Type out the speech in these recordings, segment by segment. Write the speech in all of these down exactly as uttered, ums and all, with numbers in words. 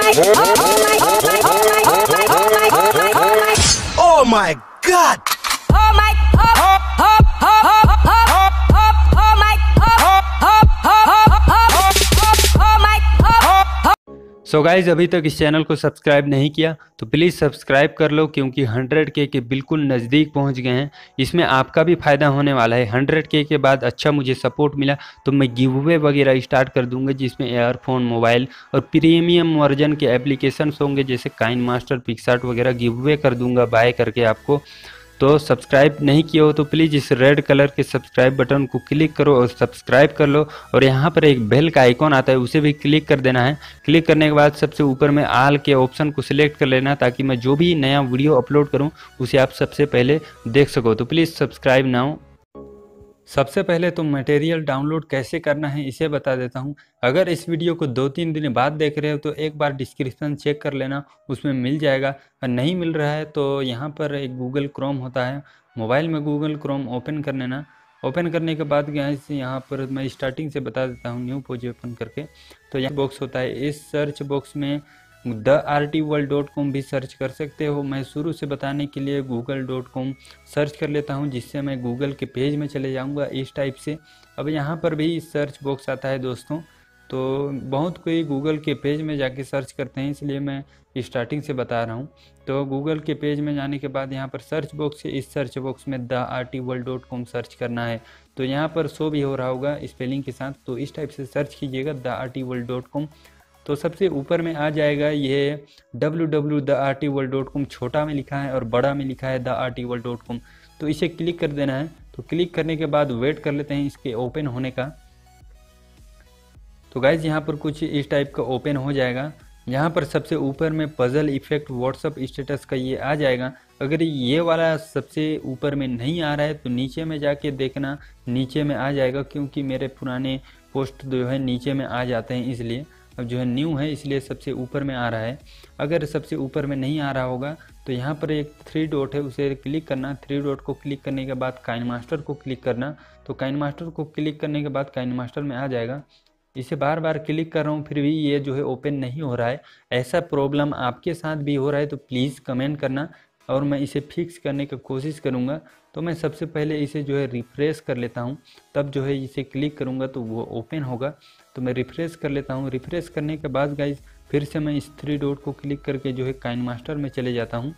Oh my God! Oh my, oh, oh, oh, oh, oh, oh, oh, oh my, oh, oh, oh, oh, oh, oh my, oh, oh. So guys अभी तक इस channel को subscribe नहीं किया तो please subscribe कर लो, क्योंकि hundred के के बिल्कुल नज़दीक पहुंच गए हैं। इसमें आपका भी फ़ायदा होने वाला है। हंड्रेड के के बाद अच्छा मुझे सपोर्ट मिला तो मैं गिव अवे वगैरह स्टार्ट कर दूंगा, जिसमें एयरफोन, मोबाइल और प्रीमियम वर्जन के एप्लीकेशंस होंगे, जैसे काइन मास्टर, पिक्सार्ट वगैरह गिव अवे कर दूंगा बाय करके आपको। तो सब्सक्राइब नहीं किया हो तो प्लीज़ इस रेड कलर के सब्सक्राइब बटन को क्लिक करो और सब्सक्राइब कर लो। और यहाँ पर एक बेल का आइकॉन आता है, उसे भी क्लिक कर देना है। क्लिक करने के बाद सबसे ऊपर में आल के ऑप्शन को सिलेक्ट कर लेना, ताकि मैं जो भी नया वीडियो अपलोड करूँ उसे आप सबसे पहले देख सको। तो प्लीज़ सब्सक्राइब नाउ। सबसे पहले तो मटेरियल डाउनलोड कैसे करना है इसे बता देता हूं। अगर इस वीडियो को दो तीन दिन बाद देख रहे हो तो एक बार डिस्क्रिप्शन चेक कर लेना, उसमें मिल जाएगा। और नहीं मिल रहा है तो यहाँ पर एक गूगल क्रोम होता है, मोबाइल में गूगल क्रोम ओपन कर लेना। ओपन करने के बाद गाइस यहाँ पर मैं स्टार्टिंग से बता देता हूँ, न्यू पेज ओपन करके। तो यहाँ बॉक्स होता है, इस सर्च बॉक्स में the R T world dot com भी सर्च कर सकते हो। मैं शुरू से बताने के लिए गूगल डॉट कॉम सर्च कर लेता हूं, जिससे मैं गूगल के पेज में चले जाऊंगा इस टाइप से। अब यहाँ पर भी सर्च बॉक्स आता है दोस्तों, तो बहुत कोई गूगल के पेज में जाके सर्च करते हैं, इसलिए मैं स्टार्टिंग से बता रहा हूँ। तो गूगल के पेज में जाने के बाद यहाँ पर सर्च बॉक्स से इस सर्च बॉक्स में the R T world dot com search करना है। तो यहाँ पर शो भी हो रहा होगा स्पेलिंग के साथ, तो इस टाइप से सर्च कीजिएगा the R T world dot com. तो सबसे ऊपर में आ जाएगा ये W W the R T world dot com, छोटा में लिखा है और बड़ा में लिखा है the R T world dot com. तो इसे क्लिक कर देना है। तो क्लिक करने के बाद वेट कर लेते हैं इसके ओपन होने का। तो गाइज यहाँ पर कुछ इस टाइप का ओपन हो जाएगा। यहाँ पर सबसे ऊपर में पजल इफेक्ट व्हाट्सअप स्टेटस का ये आ जाएगा। अगर ये वाला सबसे ऊपर में नहीं आ रहा है तो नीचे में जाके देखना, नीचे में आ जाएगा, क्योंकि मेरे पुराने पोस्ट जो है नीचे में आ जाते हैं, इसलिए अब जो है न्यू है इसलिए सबसे ऊपर में आ रहा है। अगर सबसे ऊपर में नहीं आ रहा होगा तो यहाँ पर एक थ्री डॉट है, उसे क्लिक करना। थ्री डॉट को क्लिक करने के बाद काइन मास्टर को क्लिक करना। तो काइन मास्टर को क्लिक करने के बाद काइन मास्टर में आ जाएगा। इसे बार बार क्लिक कर रहा हूँ फिर भी ये जो है ओपन नहीं हो रहा है। ऐसा प्रॉब्लम आपके साथ भी हो रहा है तो प्लीज़ कमेंट करना और मैं इसे फिक्स करने की कोशिश करूँगा। तो मैं सबसे पहले इसे जो है रिफ्रेश कर लेता हूँ, तब जो है इसे क्लिक करूँगा तो वो ओपन होगा। तो मैं रिफ्रेश कर लेता हूँ। रिफ्रेश करने के बाद गाइज फिर से मैं इस थ्री डॉट को क्लिक करके जो है काइन मास्टर में चले जाता हूँ।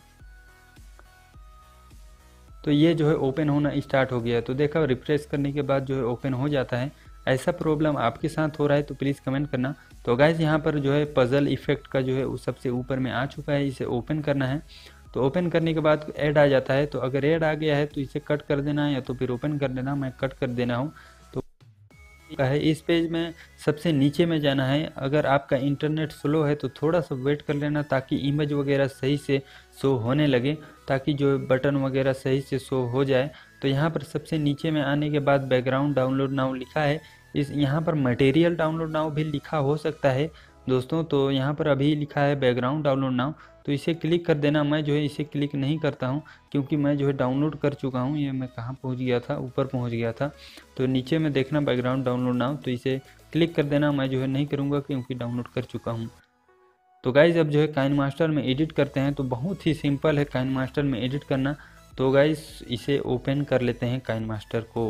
तो ये जो है ओपन होना स्टार्ट हो गया। तो देखा, रिफ्रेश करने के बाद जो है ओपन हो जाता है। ऐसा प्रॉब्लम आपके साथ हो रहा है तो प्लीज़ कमेंट करना। तो गाइज यहाँ पर जो है पजल इफेक्ट का जो है वो सबसे ऊपर में आ चुका है, इसे ओपन करना है। तो ओपन करने के बाद ऐड आ जाता है। तो अगर ऐड आ गया है तो इसे कट कर देना है या तो फिर ओपन कर देना। मैं कट कर देना हूँ। तो है इस पेज में सबसे नीचे में जाना है। अगर आपका इंटरनेट स्लो है तो थोड़ा सा वेट कर लेना, ताकि इमेज वगैरह सही से शो होने लगे, ताकि जो बटन वगैरह सही से शो हो जाए। तो यहाँ पर सबसे नीचे में आने के बाद बैकग्राउंड डाउनलोड नाउ लिखा है। इस यहाँ पर मटेरियल डाउनलोड नाउ भी लिखा हो सकता है दोस्तों। तो यहाँ पर अभी लिखा है बैकग्राउंड डाउनलोड नाउ, तो इसे क्लिक कर देना। मैं जो है इसे क्लिक नहीं करता हूँ, क्योंकि मैं जो है डाउनलोड कर चुका हूँ। ये मैं कहाँ पहुँच गया था, ऊपर पहुँच गया था। तो नीचे में देखना बैकग्राउंड डाउनलोड नाउ, तो इसे क्लिक कर देना। मैं जो है नहीं करूँगा क्योंकि डाउनलोड कर चुका हूँ। तो गाइज़ अब जो है काइन मास्टर में एडिट करते हैं। तो बहुत ही सिंपल है काइन मास्टर में एडिट करना। तो गाइज़ इसे ओपन कर लेते हैं काइन मास्टर को।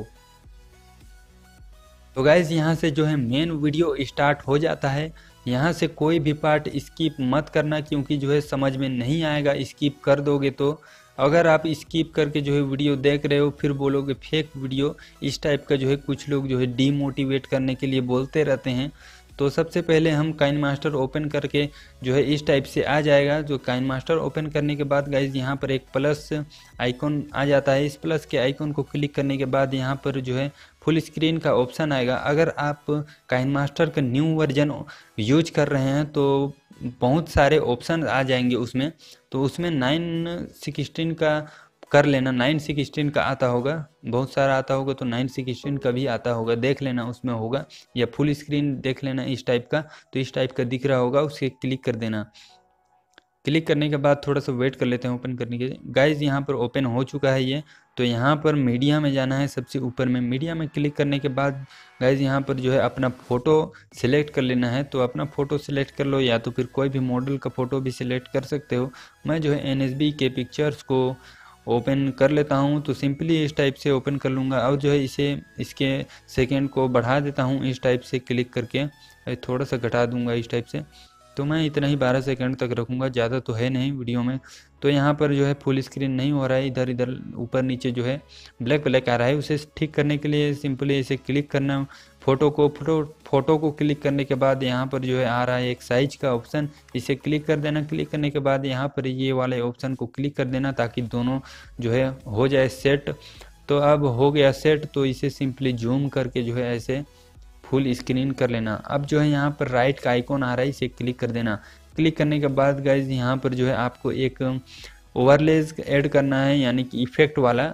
तो गाइज़ यहाँ से जो है मेन वीडियो स्टार्ट हो जाता है। यहाँ से कोई भी पार्ट स्किप मत करना, क्योंकि जो है समझ में नहीं आएगा स्किप कर दोगे तो। अगर आप स्किप करके जो है वीडियो देख रहे हो फिर बोलोगे फेक वीडियो, इस टाइप का जो है कुछ लोग जो है डीमोटिवेट करने के लिए बोलते रहते हैं। तो सबसे पहले हम काइन मास्टर ओपन करके जो है इस टाइप से आ जाएगा। जो काइन मास्टर ओपन करने के बाद गाइज यहाँ पर एक प्लस आइकॉन आ जाता है। इस प्लस के आइकॉन को क्लिक करने के बाद यहाँ पर जो है फुल स्क्रीन का ऑप्शन आएगा। अगर आप काइन मास्टर का न्यू वर्जन यूज कर रहे हैं तो बहुत सारे ऑप्शन आ जाएंगे उसमें। तो उसमें नाइन सिक्सटीन का कर लेना, नाइन सिक्सटीन का आता होगा, बहुत सारा आता होगा। तो नाइन सिक्सटीन का भी आता होगा, देख लेना उसमें होगा, या फुल स्क्रीन देख लेना इस टाइप का। तो इस टाइप का दिख रहा होगा, उसे क्लिक कर देना। क्लिक करने के बाद थोड़ा सा वेट कर लेते हैं ओपन करने के। गाइज यहाँ पर ओपन हो चुका है ये। तो यहाँ पर मीडिया में जाना है, सबसे ऊपर में मीडिया में क्लिक करने के बाद गाइज यहाँ पर जो है अपना फ़ोटो सिलेक्ट कर लेना है। तो अपना फ़ोटो सिलेक्ट कर लो, या तो फिर कोई भी मॉडल का फ़ोटो भी सिलेक्ट कर सकते हो। मैं जो है एन एस बी के पिक्चर्स को ओपन कर लेता हूँ। तो सिंपली इस टाइप से ओपन कर लूँगा और जो है इसे इसके सेकेंड को बढ़ा देता हूँ इस टाइप से क्लिक करके, थोड़ा सा घटा दूँगा इस टाइप से। तो मैं इतना ही बारह सेकंड तक रखूँगा, ज़्यादा तो है नहीं वीडियो में। तो यहाँ पर जो है फुल स्क्रीन नहीं हो रहा है, इधर इधर ऊपर नीचे जो है ब्लैक ब्लैक आ रहा है। उसे ठीक करने के लिए सिंपली इसे क्लिक करना, फ़ोटो को फोटो फोटो को क्लिक करने के बाद यहाँ पर जो है आ रहा है एक साइज का ऑप्शन, इसे क्लिक कर देना। क्लिक करने के बाद यहाँ पर ये वाले ऑप्शन को क्लिक कर देना ताकि दोनों जो है हो जाए सेट। तो अब हो गया सेट। तो इसे सिंपली जूम करके जो है ऐसे फुल स्क्रीन कर लेना। अब जो है यहाँ पर राइट का आइकॉन आ रहा है, इसे क्लिक कर देना। क्लिक करने के बाद गाइज यहाँ पर जो है आपको एक ओवरलेज ऐड करना है, यानी कि इफेक्ट वाला।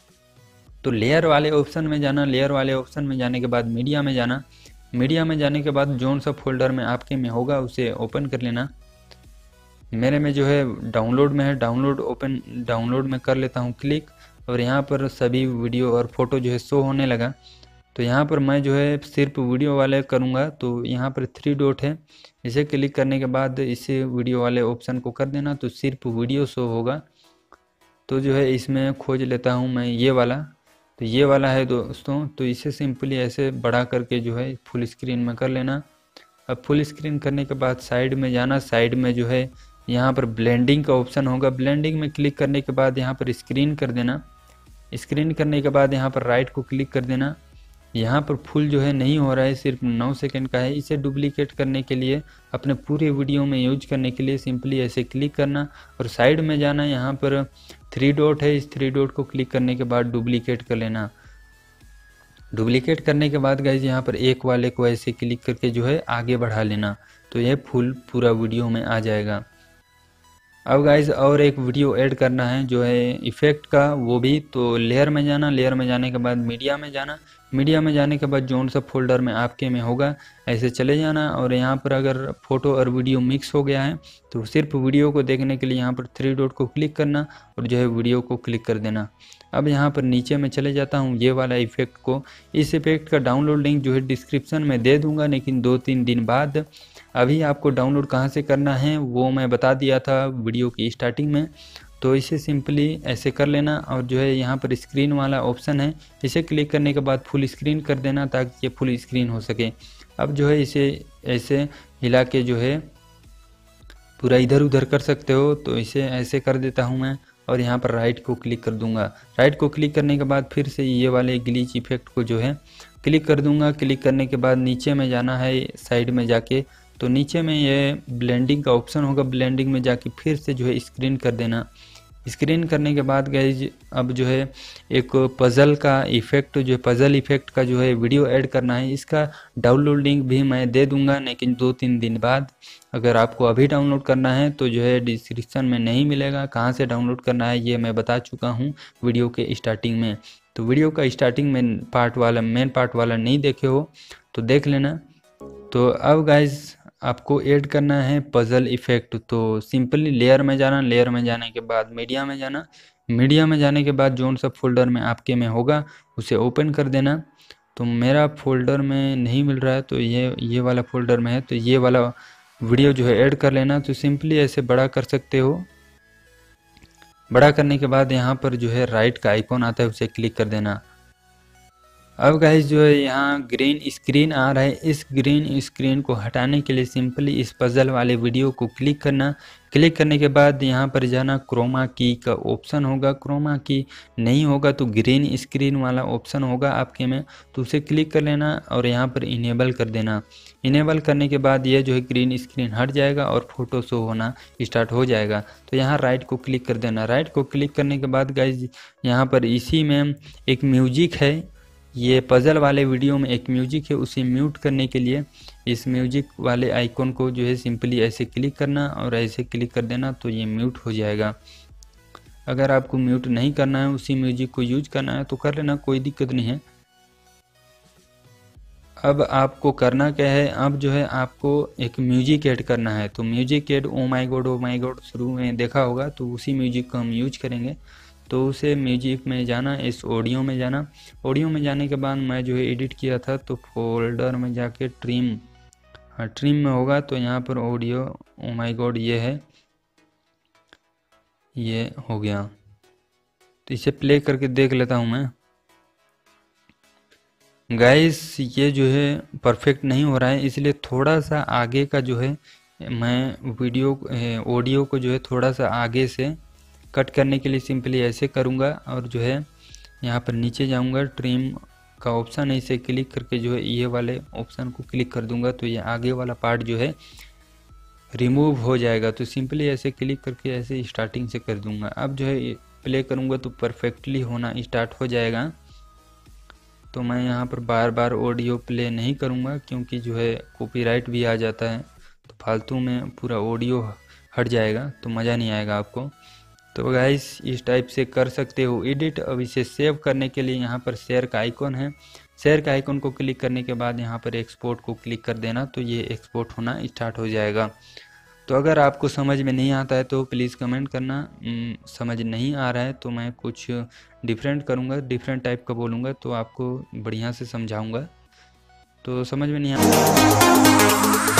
तो लेयर वाले ऑप्शन में जाना, लेयर वाले ऑप्शन में जाने के बाद मीडिया में जाना। मीडिया में जाने के बाद जोन सा फोल्डर में आपके में होगा उसे ओपन कर लेना। मेरे में जो है डाउनलोड में है, डाउनलोड ओपन डाउनलोड में कर लेता हूँ क्लिक, और यहाँ पर सभी वीडियो और फोटो जो है शो होने लगा। तो यहाँ पर मैं जो है सिर्फ वीडियो वाले करूँगा। तो यहाँ पर थ्री डॉट है, इसे क्लिक करने के बाद इसे वीडियो वाले ऑप्शन को कर देना, तो सिर्फ वीडियो शो होगा। तो जो है इसमें खोज लेता हूँ मैं ये वाला। तो ये वाला है दोस्तों। तो इसे सिंपली ऐसे बढ़ा करके जो है फुल स्क्रीन में कर लेना। अब फुल स्क्रीन करने के बाद साइड में जाना, साइड में जो है यहाँ पर ब्लेंडिंग का ऑप्शन होगा। ब्लेंडिंग में क्लिक करने के बाद यहाँ पर स्क्रीन कर देना। स्क्रीन करने के बाद यहाँ पर राइट को क्लिक कर देना। यहाँ पर फुल जो है नहीं हो रहा है, सिर्फ नौ सेकंड का है। इसे डुप्लीकेट करने के लिए, अपने पूरे वीडियो में यूज करने के लिए सिंपली ऐसे क्लिक करना और साइड में जाना। यहाँ पर थ्री डॉट है, इस थ्री डॉट को क्लिक करने के बाद डुप्लीकेट कर लेना। डुप्लीकेट करने के बाद गाइज यहाँ पर एक वाले को ऐसे क्लिक करके जो है आगे बढ़ा लेना। तो यह फुल पूरा वीडियो में आ जाएगा। अब गाइज और एक वीडियो ऐड करना है जो है इफ़ेक्ट का, वो भी। तो लेयर में जाना, लेयर में जाने के बाद मीडिया में जाना। मीडिया में जाने के बाद जोन सा फोल्डर में आपके में होगा ऐसे चले जाना। और यहाँ पर अगर फ़ोटो और वीडियो मिक्स हो गया है तो सिर्फ वीडियो को देखने के लिए यहाँ पर थ्री डॉट को क्लिक करना और जो है वीडियो को क्लिक कर देना। अब यहाँ पर नीचे में चले जाता हूँ ये वाला इफ़ेक्ट को। इस इफ़ेक्ट का डाउनलोड लिंक जो है डिस्क्रिप्शन में दे दूँगा, लेकिन दो तीन दिन बाद। अभी आपको डाउनलोड कहाँ से करना है वो मैं बता दिया था वीडियो की स्टार्टिंग में। तो इसे सिंपली ऐसे कर लेना और जो है यहाँ पर स्क्रीन वाला ऑप्शन है, इसे क्लिक करने के बाद फुल स्क्रीन कर देना ताकि ये फुल स्क्रीन हो सके। अब जो है इसे ऐसे हिला के जो है पूरा इधर उधर कर सकते हो। तो इसे ऐसे कर देता हूँ मैं और यहाँ पर राइट को क्लिक कर दूँगा। राइट को क्लिक करने के बाद फिर से ये वाले ग्लिच इफेक्ट को जो है क्लिक कर दूँगा। क्लिक करने के बाद नीचे में जाना है, साइड में जाके तो नीचे में ये ब्लेंडिंग का ऑप्शन होगा। ब्लेंडिंग में जाके फिर से जो है स्क्रीन कर देना। स्क्रीन करने के बाद गाइज अब जो है एक पज़ल का इफ़ेक्ट, जो पज़ल इफ़ेक्ट का जो है वीडियो ऐड करना है। इसका डाउनलोड लिंक भी मैं दे दूंगा, लेकिन दो तीन दिन बाद। अगर आपको अभी डाउनलोड करना है तो जो है डिस्क्रिप्शन में नहीं मिलेगा। कहाँ से डाउनलोड करना है ये मैं बता चुका हूँ वीडियो के स्टार्टिंग में। तो वीडियो का स्टार्टिंग में पार्ट वाला मेन पार्ट वाला नहीं देखे हो तो देख लेना। तो अब गाइज आपको ऐड करना है पज़ल इफ़ेक्ट। तो सिंपली लेयर में जाना, लेयर में जाने के बाद मीडिया में जाना। मीडिया में जाने के बाद जोन सा फोल्डर में आपके में होगा उसे ओपन कर देना। तो मेरा फोल्डर में नहीं मिल रहा है, तो ये ये वाला फोल्डर में है। तो ये वाला वीडियो जो है ऐड कर लेना। तो सिंपली ऐसे बड़ा कर सकते हो। बड़ा करने के बाद यहाँ पर जो है राइट का आइकॉन आता है, उसे क्लिक कर देना। अब गाइस जो है यहाँ ग्रीन स्क्रीन आ रहा है, इस ग्रीन स्क्रीन को हटाने के लिए सिंपली इस पज़ल वाले वीडियो को क्लिक करना। क्लिक करने के बाद यहाँ पर जाना, क्रोमा की का ऑप्शन होगा। क्रोमा की नहीं होगा तो ग्रीन स्क्रीन वाला ऑप्शन होगा आपके में, तो उसे क्लिक कर लेना और यहाँ पर इनेबल कर देना। इनेबल करने के बाद ये जो है ग्रीन स्क्रीन हट जाएगा और फोटो शो होना स्टार्ट हो जाएगा। तो यहाँ राइट को क्लिक कर देना। राइट को क्लिक करने के बाद गाइज यहाँ पर इसी में एक म्यूजिक है, ये पज़ल वाले वीडियो में एक म्यूजिक है, उसे म्यूट करने के लिए इस म्यूजिक वाले आइकॉन को जो है सिंपली ऐसे क्लिक करना और ऐसे क्लिक कर देना, तो ये म्यूट हो जाएगा। अगर आपको म्यूट नहीं करना है, उसी म्यूजिक को यूज करना है तो कर लेना, कोई दिक्कत नहीं है। अब आपको करना क्या है, अब जो है आपको एक म्यूजिक ऐड करना है। तो music add oh my god oh my god शुरू में देखा होगा, तो उसी म्यूजिक को हम यूज करेंगे। तो उसे म्यूजिक में जाना, इस ऑडियो में जाना। ऑडियो में जाने के बाद मैं जो है एडिट किया था, तो फोल्डर में जाके ट्रिम, हाँ ट्रिम में होगा, तो यहाँ पर ऑडियो ओ माई गॉड ये है, ये हो गया। तो इसे प्ले करके देख लेता हूँ मैं। गाइस ये जो है परफेक्ट नहीं हो रहा है, इसलिए थोड़ा सा आगे का जो है मैं वीडियो ऑडियो को जो है थोड़ा सा आगे से कट करने के लिए सिंपली ऐसे करूँगा, और जो है यहाँ पर नीचे जाऊँगा, ट्रिम का ऑप्शन है, इसे क्लिक करके जो है ये वाले ऑप्शन को क्लिक कर दूँगा, तो ये आगे वाला पार्ट जो है रिमूव हो जाएगा। तो सिंपली ऐसे क्लिक करके ऐसे स्टार्टिंग से कर दूँगा। अब जो है प्ले करूँगा तो परफेक्टली होना स्टार्ट हो जाएगा। तो मैं यहाँ पर बार बार ऑडियो प्ले नहीं करूँगा, क्योंकि जो है कॉपीराइट भी आ जाता है, तो फालतू में पूरा ऑडियो हट जाएगा, तो मज़ा नहीं आएगा आपको। तो गाइस इस टाइप से कर सकते हो एडिट। अब इसे सेव करने के लिए यहाँ पर शेयर का आइकॉन है, शेयर का आइकॉन को क्लिक करने के बाद यहाँ पर एक्सपोर्ट को क्लिक कर देना, तो ये एक्सपोर्ट होना स्टार्ट हो जाएगा। तो अगर आपको समझ में नहीं आता है तो प्लीज़ कमेंट करना। समझ नहीं आ रहा है तो मैं कुछ डिफरेंट करूँगा, डिफरेंट टाइप का बोलूँगा, तो आपको बढ़िया से समझाऊँगा। तो समझ में नहीं आ